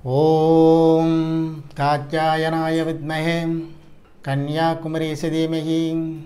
ஓம் காத்யாயனாய வித்மஹே கன்யாகுமரீஸ தீமஹி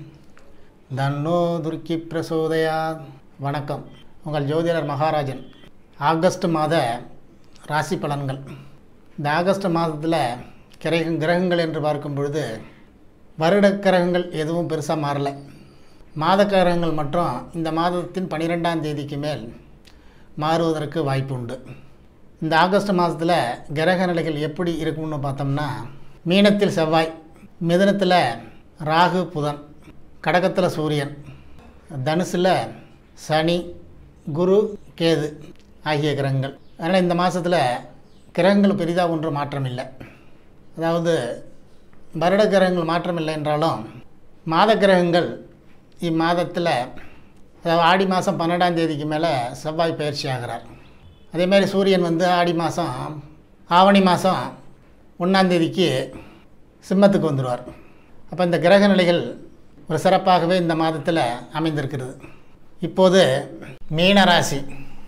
தன்னோ துர்க்கி பிரசோதயாத். வணக்கம். உங்கள் ஜோதிடர் மகாராஜன். ஆகஸ்ட் மாத ராசி பலன்கள். இந்த ஆகஸ்ட் மாதத்தில் கிரகங்கள் என்று பார்க்கும் பொழுது வருட கிரகங்கள் எதுவும் பெருசாக மாறலை. மாத கிரகங்கள் மற்றும் இந்த மாதத்தின் 12ஆம் தேதிக்கு மேல் மாறுவதற்கு வாய்ப்பு உண்டு. இந்த ஆகஸ்ட் மாதத்தில் கிரக நிலைகள் எப்படி இருக்கும்னு பார்த்தோம்னா, மீனத்தில் செவ்வாய், மிதுனத்தில் ராகு புதன், கடகத்தில் சூரியன், தனுசில் சனி, குரு, கேது ஆகிய கிரகங்கள். அதனால் இந்த மாதத்தில் கிரகங்கள் பெரிதாக ஒன்றும் மாற்றம் இல்லை. அதாவது வருட கிரகங்கள் மாற்றம் இல்லை என்றாலும் மாத கிரகங்கள் இம்மாதத்தில், அதாவது ஆடி மாதம் 12ஆம் தேதிக்கு மேலே செவ்வாய் பயிற்சி ஆகிறார். அதேமாதிரி சூரியன் ஆடி மாதம் ஆவணி மாதம் 1ஆம் தேதிக்கு சிம்மத்துக்கு வந்துடுவார். அப்போ இந்த கிரக நிலைகள் ஒரு சிறப்பாகவே இந்த மாதத்தில் அமைந்திருக்கிறது. இப்போது மீன ராசி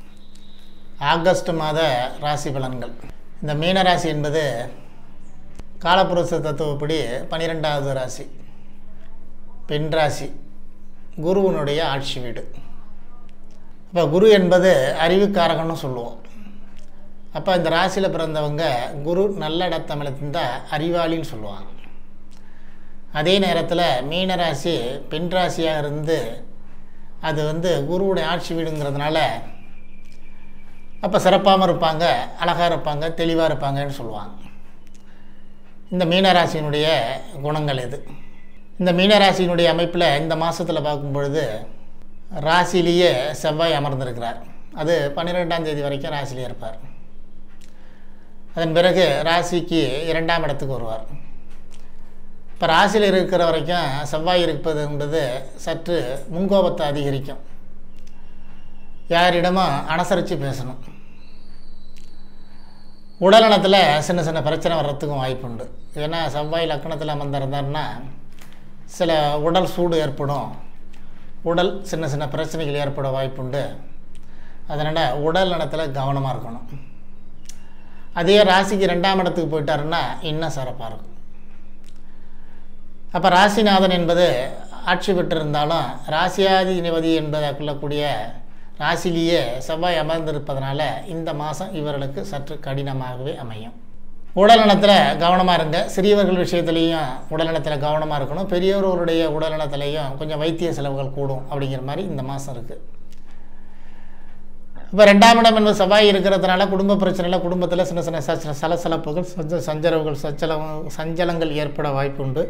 ஆகஸ்ட் மாத ராசி பலன்கள். இந்த மீன ராசி என்பது காலப்புருஷ தத்துவப்படி 12வது ராசி, பெண் ராசி, குருவினுடைய ஆட்சி வீடு. இப்போ குரு என்பது அறிவுக்காரகன்னு சொல்லுவோம். அப்போ இந்த ராசியில் பிறந்தவங்க குரு நல்ல இடத்தமிழத்திருந்தால் அறிவாளின்னு சொல்லுவாங்க. அதே நேரத்தில் மீன ராசி பெண் ராசியாக இருந்து அது குருவுடைய ஆட்சி வீடுங்கிறதுனால அப்போ சிறப்பாகவும் இருப்பாங்க, அழகாக இருப்பாங்க, தெளிவாக இருப்பாங்கன்னு சொல்லுவாங்க. இந்த மீனராசியினுடைய குணங்கள் இது. இந்த மீனராசியினுடைய அமைப்பில் இந்த மாதத்தில் பார்க்கும் பொழுது ராசியிலேயே செவ்வாய் அமர்ந்திருக்கிறார். அது 12ஆம் தேதி வரைக்கும் ராசியிலே இருப்பார். அதன் பிறகு ராசிக்கு 2ஆம் இடத்துக்கு வருவார். இப்போ ராசியில் இருக்கிற வரைக்கும் செவ்வாய் இருப்பது என்பது சற்று முன்கோபத்தை அதிகரிக்கும். யாரிடமும் அனுசரித்து பேசணும். உடல்நலத்தில் சின்ன சின்ன பிரச்சனை வர்றதுக்கும் வாய்ப்பு உண்டு. ஏன்னா செவ்வாய் லக்னத்தில் அமர்ந்திருந்தார்னா சில உடல் சூடு ஏற்படும், உடல் சின்ன சின்ன பிரச்சனைகள் ஏற்பட வாய்ப்புண்டு. அதனால் உடல் நலத்தில் கவனமாக இருக்கணும். அதே ராசிக்கு 2ஆம் இடத்துக்கு போயிட்டாருன்னா இன்னும் சிறப்பாக இருக்கும். அப்போ ராசிநாதன் என்பது ஆட்சி பெற்றிருந்தாலும் ராசியாதிபதி என்பதை கொள்ளக்கூடிய ராசிலேயே செவ்வாய் அமர்ந்திருப்பதனால இந்த மாதம் இவர்களுக்கு சற்று கடினமாகவே அமையும். உடல்நலத்தில் கவனமாக இருங்க. சிறியவர்கள் விஷயத்துலேயும் உடல்நலத்தில் கவனமாக இருக்கணும். பெரியவர்களுடைய உடல்நலத்திலையும் கொஞ்சம் வைத்திய செலவுகள் கூடும் அப்படிங்கிற மாதிரி இந்த மாதம் இருக்குது. இப்போ 2ஆம் இடம் என்பது செவ்வாய் இருக்கிறதுனால குடும்ப பிரச்சனையில் குடும்பத்தில் சின்ன சின்ன சலசலப்புகள், சஞ்சரவுகள், சஞ்சலங்கள் ஏற்பட வாய்ப்பு உண்டு.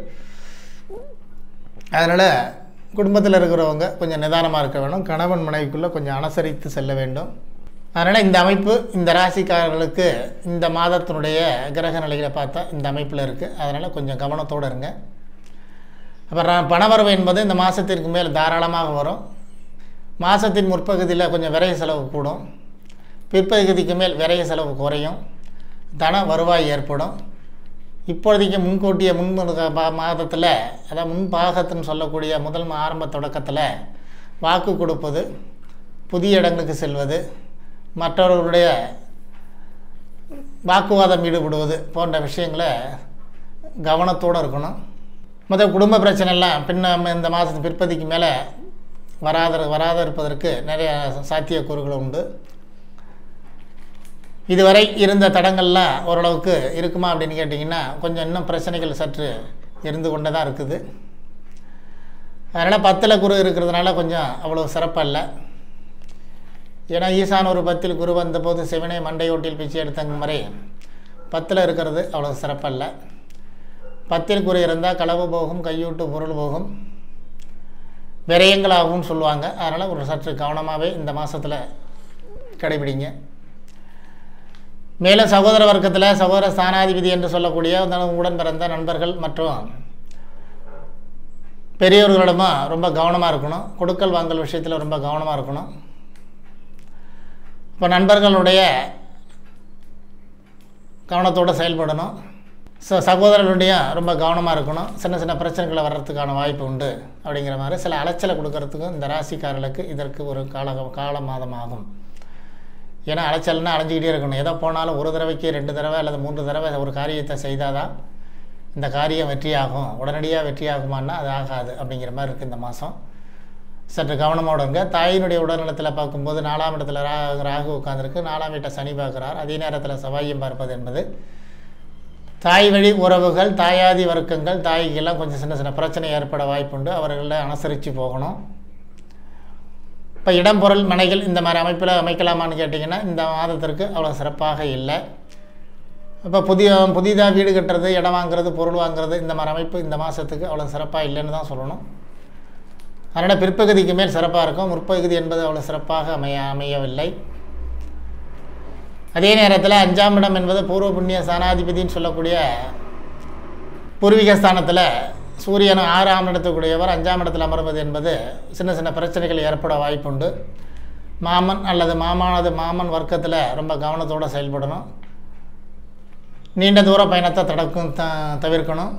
அதனால் குடும்பத்தில் இருக்கிறவங்க கொஞ்சம் நிதானமாக இருக்க வேணும். கணவன் மனைவிக்குள்ளே கொஞ்சம் அனுசரித்து செல்ல வேண்டும். அதனால் இந்த அமைப்பு இந்த ராசிக்காரர்களுக்கு இந்த மாதத்தினுடைய கிரக நிலைகளை பார்த்தா இந்த அமைப்பில் இருக்குது. அதனால் கொஞ்சம் கவனத்தோடு இருங்க. அப்புறம் பணவரவு என்பது இந்த மாதத்திற்கு மேல் தாராளமாக வரும். மாதத்தின் முற்பகுதியில் கொஞ்சம் விரைய செலவு கூடும், பிற்பகுதிக்கு மேல் விரைய செலவு குறையும், தன வருவாய் ஏற்படும். இப்போதைக்கு முன்கூட்டிய மாதத்தில், அதாவது முன்பாகத்துன்னு சொல்லக்கூடிய முதல் ஆரம்ப தொடக்கத்தில் வாக்கு கொடுப்பது, புதிய இடங்களுக்கு செல்வது, மற்றவர்களுடைய வாக்குவாதம் ஈடுபடுவது போன்ற விஷயங்களை கவனத்தோடு இருக்கணும். முதல் குடும்ப பிரச்சனைலாம் இந்த மாதத்து பிற்பதிக்கு மேலே வராத இருப்பதற்கு நிறைய சாத்தியக்கூறுகள் உண்டு. இதுவரை இருந்த தடங்கள்லாம் ஓரளவுக்கு இருக்குமா அப்படின்னு கேட்டிங்கன்னா கொஞ்சம் இன்னும் பிரச்சனைகள் சற்று இருந்து கொண்டு தான் இருக்குது. அதனால் 10ல் குரு இருக்கிறதுனால கொஞ்சம் அவ்வளோ சிறப்பாக இல்லை. ஏன்னா ஈசான் ஒரு 10ல் குரு வந்தபோது சிவனை மண்டையோட்டில் பிச்சை எடுத்தங்க முறை 10ல் இருக்கிறது அவ்வளோ சிறப்பாக இல்லை. 10ல் குரு இருந்தால் களவு போகும், கையூட்டு பொருள் போகும், விரயங்களாகவும் சொல்லுவாங்க. அதனால் ஒரு சற்று கவனமாகவே இந்த மாதத்தில் கடைபிடிங்க. மேலும் சகோதர வர்க்கத்தில் சகோதர ஸ்தானாதிபதி என்று சொல்லக்கூடிய உடன் பிறந்த நண்பர்கள் மற்றும் பெரியவர்களிடமும் ரொம்ப கவனமாக இருக்கணும். கொடுக்கல் வாங்கல் விஷயத்தில் ரொம்ப கவனமாக இருக்கணும். இப்போ நண்பர்களுடைய கவனத்தோடு செயல்படணும். சகோதரர்களுடைய ரொம்ப கவனமாக இருக்கணும். சின்ன சின்ன பிரச்சனைகளை வர்றதுக்கான வாய்ப்பு உண்டு. அப்படிங்கிற மாதிரி சில அலைச்சலை கொடுக்கறதுக்கும் இந்த ராசிக்காரர்களுக்கு இதற்கு ஒரு கால மாதமாகும். ஏன்னா அலைச்சல்னா அலைஞ்சிக்கிட்டே இருக்கணும். எதோ போனாலும் ஒரு தடவைக்கு 2 தடவை அல்லது 3 தடவை ஒரு காரியத்தை செய்தால் தான் இந்த காரியம் வெற்றியாகும். உடனடியாக வெற்றியாகுமான்னா அது ஆகாது அப்படிங்கிற மாதிரி இருக்குது. இந்த மாதம் சற்று கவனமோடு இருங்க. தாயினுடைய உடல்நலத்தில் பார்க்கும்போது 4ஆம் இடத்துல ராகு உட்காந்துருக்கு, 4ஆம் வீட்டை சனி பார்க்குறார், அதே நேரத்தில் செவ்வாயும் பார்ப்பது என்பது தாய் வழி உறவுகள், தாயாதி வர்க்கங்கள், தாய்க்கெல்லாம் கொஞ்சம் சின்ன சின்ன பிரச்சனை ஏற்பட வாய்ப்புண்டு. அவர்களை அனுசரித்து போகணும். இப்போ இடம் பொருள் மனைகள் இந்த மாதிரி அமைப்பில் அமைக்கலாமான்னு கேட்டிங்கன்னா இந்த மாதத்திற்கு அவ்வளோ சிறப்பாக இல்லை. இப்போ புதிதாக வீடு கட்டுறது, இடம் வாங்குறது, பொருள் வாங்குறது இந்த மாதிரி அமைப்பு இந்த மாதத்துக்கு அவ்வளோ சிறப்பாக இல்லைன்னு தான் சொல்லணும். அதனால் பிற்பகுதிக்கு மேல் சிறப்பாக இருக்கும். முற்பகுதி என்பது அவ்வளோ சிறப்பாக அமையவில்லை. அதே நேரத்தில் 5ஆம் இடம் என்பது பூர்வ புண்ணிய ஸ்தானாதிபதினு சொல்லக்கூடிய பூர்வீக ஸ்தானத்தில் சூரியன் 6ஆம் இடத்துக்குரியவர் 5ஆம் இடத்தில் அமர்வது என்பது சின்ன சின்ன பிரச்சனைகள் ஏற்பட வாய்ப்புண்டு. மாமன் அல்லது மாமன் வர்க்கத்தில் ரொம்ப கவனத்தோடு செயல்படணும். நீண்ட தூர பயணத்தை தவிர்க்கணும்.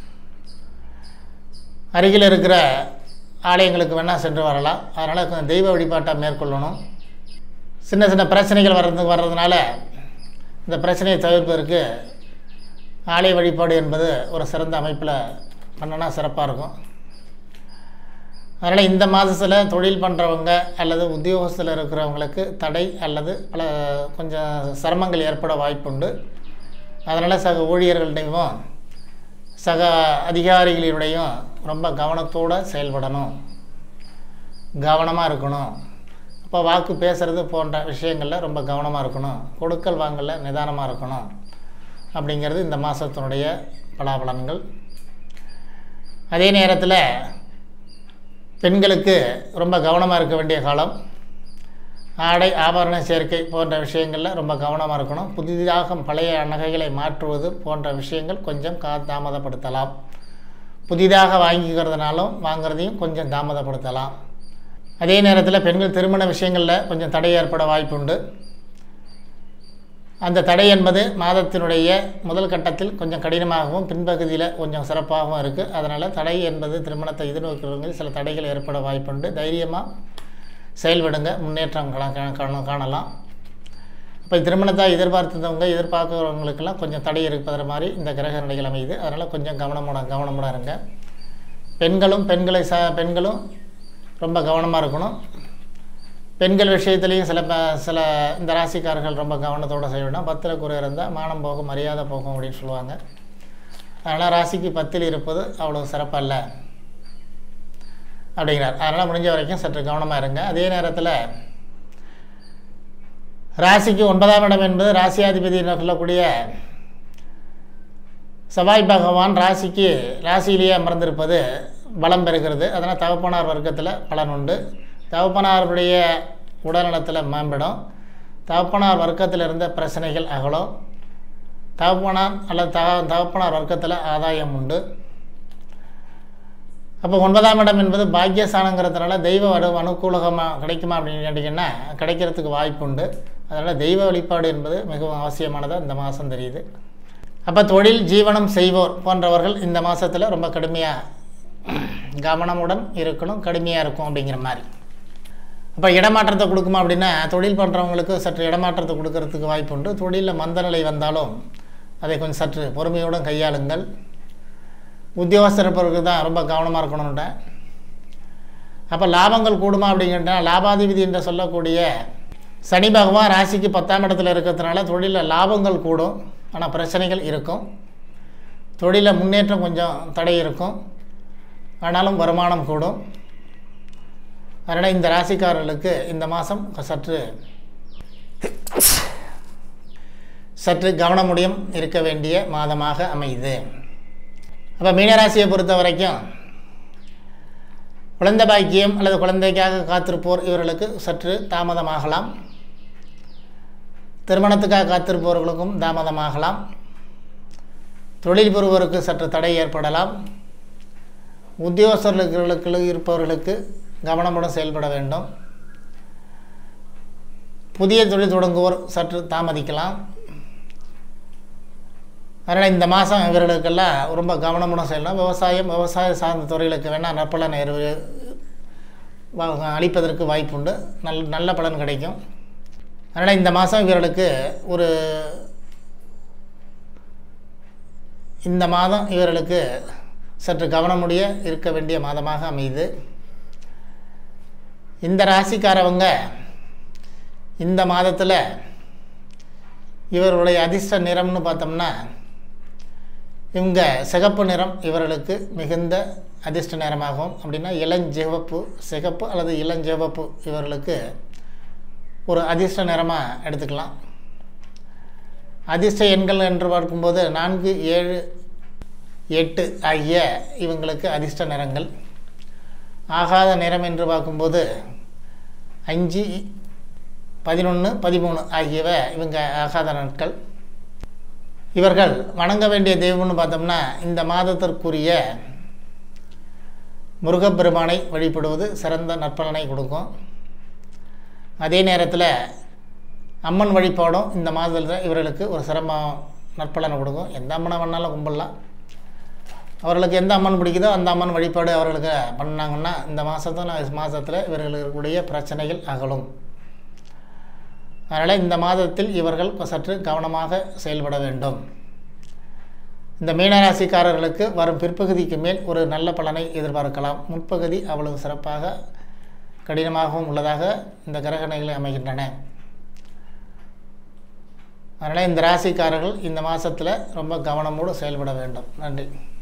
அருகில் இருக்கிற ஆலயங்களுக்கு வேணால் சென்று வரலாம். அதனால் கொஞ்சம் தெய்வ வழிபாட்டை மேற்கொள்ளணும். சின்ன சின்ன பிரச்சனைகள் வர்றதுனால இந்த பிரச்சனையை தவிர்ப்பதற்கு ஆலய வழிபாடு என்பது ஒரு சிறந்த அமைப்பில் பண்ணினா சிறப்பாக இருக்கும். அதனால் இந்த மாதத்தில் தொழில் பண்ணுறவங்க அல்லது உத்தியோகத்தில் இருக்கிறவங்களுக்கு தடை அல்லது கொஞ்சம் சிரமங்கள் ஏற்பட வாய்ப்புண்டு. அதனால் சக ஊழியர்கள்டையும் சக அதிகாரிகளிடையும் ரொம்ப கவனத்தோடு செயல்படணும், கவனமாக இருக்கணும். அப்போ வாக்கு பேசுகிறது போன்ற விஷயங்களில் ரொம்ப கவனமாக இருக்கணும். கொடுக்கல் வாங்கல நிதானமாக இருக்கணும் அப்படிங்கிறது இந்த மாதத்தினுடைய பலாபலன்கள். அதே நேரத்தில் பெண்களுக்கு ரொம்ப கவனமாக இருக்க வேண்டிய காலம். ஆடை ஆபரண சேர்க்கை போன்ற விஷயங்களில் ரொம்ப கவனமாக இருக்கணும். புதிதாக பழைய நகைகளை மாற்றுவது போன்ற விஷயங்கள் கொஞ்சம் தாமதப்படுத்தலாம். புதிதாக வாங்குறதையும் கொஞ்சம் தாமதப்படுத்தலாம். அதே நேரத்தில் பெண்கள் திருமண விஷயங்களில் கொஞ்சம் தடை ஏற்பட வாய்ப்புண்டு. அந்த தடை என்பது மாதத்தினுடைய முதல் கட்டத்தில் கொஞ்சம் கடினமாகவும் பின்பகுதியில் கொஞ்சம் சிறப்பாகவும் இருக்குது. அதனால் தடை என்பது திருமணத்தை எதிர்நோக்கிறவங்க சில தடைகள் ஏற்பட வாய்ப்புண்டு. தைரியமாக செயல்படுங்க, முன்னேற்றம் காணலாம். இப்போ திருமணத்தை எதிர்பார்க்குறவங்களுக்கெல்லாம் கொஞ்சம் தடை இருப்பது மாதிரி இந்த கிரக நிலைகள் அமையுது. அதனால் கொஞ்சம் கவனமுடன் இருங்க. பெண்களும் ரொம்ப கவனமாக இருக்கணும். பெண்கள் விஷயத்துலேயும் சில இந்த ராசிக்காரர்கள் ரொம்ப கவனத்தோடு செய்யணும். 10ல் குறை இருந்தால் மானம் போகும், மரியாதை போகும் அப்படின்னு சொல்லுவாங்க. அதனால் ராசிக்கு 10ல் இருப்பது அவ்வளோ சிறப்பல்ல அப்படிங்கிறார். அதனால் முடிஞ்ச வரைக்கும் சற்று கவனமாக இருங்க. அதே நேரத்தில் ராசிக்கு 9ஆம் இடம் என்பது ராசியாதிபதி என்று சொல்லக்கூடிய செவ்வாய் பகவான் ராசியிலேயே அமர்ந்திருப்பது பலம் பெறுகிறது. அதனால் தகப்பனார் வர்க்கத்தில் பலன் உண்டு. தகப்பனாருடைய உடல்நலத்தில் மேம்படும். தகப்பனார் வர்க்கத்தில் இருந்த பிரச்சனைகள் அகலும். தகப்பனார் வர்க்கத்தில் ஆதாயம் உண்டு. அப்போ 9ஆம் இடம் என்பது பாக்கியஸ்தானங்கிறதுனால தெய்வ அனுகூலமாக கிடைக்குமா அப்படின்னு கேட்டிங்கன்னா கிடைக்கிறதுக்கு வாய்ப்பு உண்டு. அதனால் தெய்வ வழிபாடு என்பது மிகவும் அவசியமானதாக இந்த மாதம் தெரியுது. அப்போ தொழில் ஜீவனம் செய்வோர் போன்றவர்கள் இந்த மாதத்தில் ரொம்ப கடுமையாக கவனமுடன் இருக்கணும், கடுமையாக இருக்கும் அப்படிங்கிற மாதிரி. அப்போ இடமாற்றத்தை கொடுக்குமா அப்படின்னா தொழில் பண்ணுறவங்களுக்கு சற்று இடமாற்றத்தை கொடுக்கறதுக்கு வாய்ப்பு உண்டு. தொழிலில் மந்தநிலை வந்தாலும் அதை கொஞ்சம் சற்று பொறுமையுடன் கையாளுங்கள். உத்தியோகஸ்தர்களுக்கு தான் ரொம்ப கவனமாக இருக்கணும்ன்ற. அப்போ லாபங்கள் கூடுமா அப்படிங்கிற லாபாதிபதி என்று சொல்லக்கூடிய சனி பகவான் ராசிக்கு 10ஆம் இடத்துல இருக்கிறதுனால தொழிலில் லாபங்கள் கூடும், ஆனால் பிரச்சனைகள் இருக்கும். தொழிலில் முன்னேற்றம் கொஞ்சம் தடை இருக்கும், ஆனாலும் வருமானம் கூடும். அதனால் இந்த ராசிக்காரர்களுக்கு இந்த மாதம் சற்று கவனமுடன் இருக்க வேண்டிய மாதமாக அமையுது. அப்போ மீனராசியை பொறுத்த வரைக்கும் குழந்தை பாக்கியம் அல்லது குழந்தைக்காக காத்திருப்போர் இவர்களுக்கு சற்று தாமதமாகலாம். திருமணத்துக்காக காத்திருப்பவர்களுக்கும் தாமதமாகலாம். தொழில் புரிவோருக்கு சற்று தடை ஏற்படலாம். உத்தியோகஸ்தர்களுக்கு இருப்பவர்களுக்கு கவனமுடன் செயல்பட வேண்டும். புதிய தொழில் தொடங்குவோர் சற்று தாமதிக்கலாம். அதனால் இந்த மாதம் இவர்களுக்கெல்லாம் ரொம்ப கவனமுடன் செய்யலாம். விவசாய சார்ந்த துறைகளுக்கு வேணால் நற்பலன் அளிப்பதற்கு வாய்ப்புண்டு. நல்ல பலன் கிடைக்கும். அதனால் இந்த மாதம் இவர்களுக்கு இந்த மாதம் இவர்களுக்கு சற்று கவனமுடைய இருக்க வேண்டிய மாதமாக அமையுது. இந்த ராசிக்காரவங்க இந்த மாதத்தில் இவருடைய அதிர்ஷ்ட நிறம்னு பார்த்தோம்னா இவங்க சிகப்பு நிறம் இவர்களுக்கு மிகுந்த அதிர்ஷ்ட நிறமாகும். அப்படின்னா இளஞ்சிவப்பு, சிகப்பு அல்லது இளஞ்சிவப்பு இவர்களுக்கு ஒரு அதிர்ஷ்ட நிறமாக எடுத்துக்கலாம். அதிர்ஷ்ட எண்கள் என்று பார்க்கும்போது 4, 7, 8 ஆகிய இவங்களுக்கு அதிர்ஷ்ட நிறங்கள். ஆகாத நிறம் என்று பார்க்கும்போது 5, 11, 13 ஆகியவை இவங்க ஆகாத நாட்கள். இவர்கள் வணங்க வேண்டிய தெய்வம்னு பார்த்தோம்னா இந்த மாதத்திற்குரிய முருகப்பெருமானை வழிபடுவது சிறந்த நற்பலனை கொடுக்கும். அதே நேரத்தில் அம்மன் வழிபாடும் இந்த மாதத்தில் இவர்களுக்கு ஒரு சிறந்த நற்பலனை கொடுக்கும். எந்த அம்மனை வேணாலும் கும்பிடலாம். அவர்களுக்கு எந்த அம்மன் பிடிக்குதோ அந்த அம்மன் வழிபாடு அவர்களுக்கு பண்ணாங்கன்னா இந்த மாதத்தில் இவர்களுடைய பிரச்சனைகள் அகலும். அதனால் இந்த மாதத்தில் இவர்கள் சற்று கவனமாக செயல்பட வேண்டும். இந்த மீனராசிக்காரர்களுக்கு வரும் பிற்பகுதிக்கு மேல் ஒரு நல்ல பலனை எதிர்பார்க்கலாம். முற்பகுதி அவ்வளவு சிறப்பாக கடினமாகவும் உள்ளதாக இந்த கிரகணைகள் அமைகின்றன. அதனால் இந்த ராசிக்காரர்கள் இந்த மாதத்தில் ரொம்ப கவனமோடு செயல்பட வேண்டும். நன்றி.